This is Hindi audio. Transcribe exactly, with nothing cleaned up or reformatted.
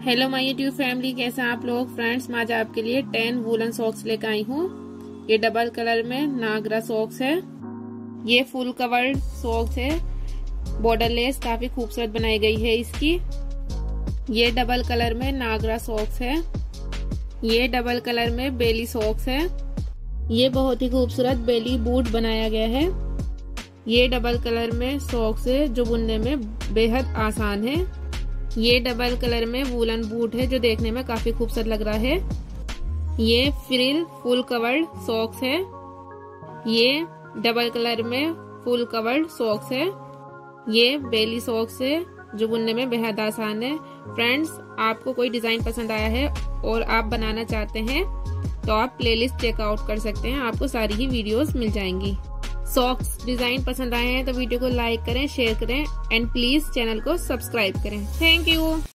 हेलो माय यूट्यूब फैमिली, कैसे हैं आप लोग। फ्रेंड्स, मैं आज आपके लिए टेन वूलन सॉक्स लेकर आई हूँ। ये डबल कलर में नागरा सॉक्स है। ये फुल कवर्ड सॉक्स है। बॉर्डर लेस काफी खूबसूरत बनाई गई है इसकी। ये डबल कलर में नागरा सॉक्स है। ये डबल कलर में बेली सॉक्स है। ये बहुत ही खूबसूरत बेली बूट बनाया गया है। ये डबल कलर में सॉक्स है जो बुनने में बेहद आसान है। ये डबल कलर में वूलन बूट है जो देखने में काफी खूबसूरत लग रहा है। ये फ्रिल फुल कवर्ड सॉक्स है। ये डबल कलर में फुल कवर्ड सॉक्स है। ये बेली सॉक्स है जो बुनने में बेहद आसान है। फ्रेंड्स, आपको कोई डिजाइन पसंद आया है और आप बनाना चाहते हैं तो आप प्लेलिस्ट चेकआउट कर सकते हैं, आपको सारी ही वीडियोस मिल जाएंगी। सॉक्स डिजाइन पसंद आए हैं तो वीडियो को लाइक करें, शेयर करें एंड प्लीज चैनल को सब्सक्राइब करें। Thank you.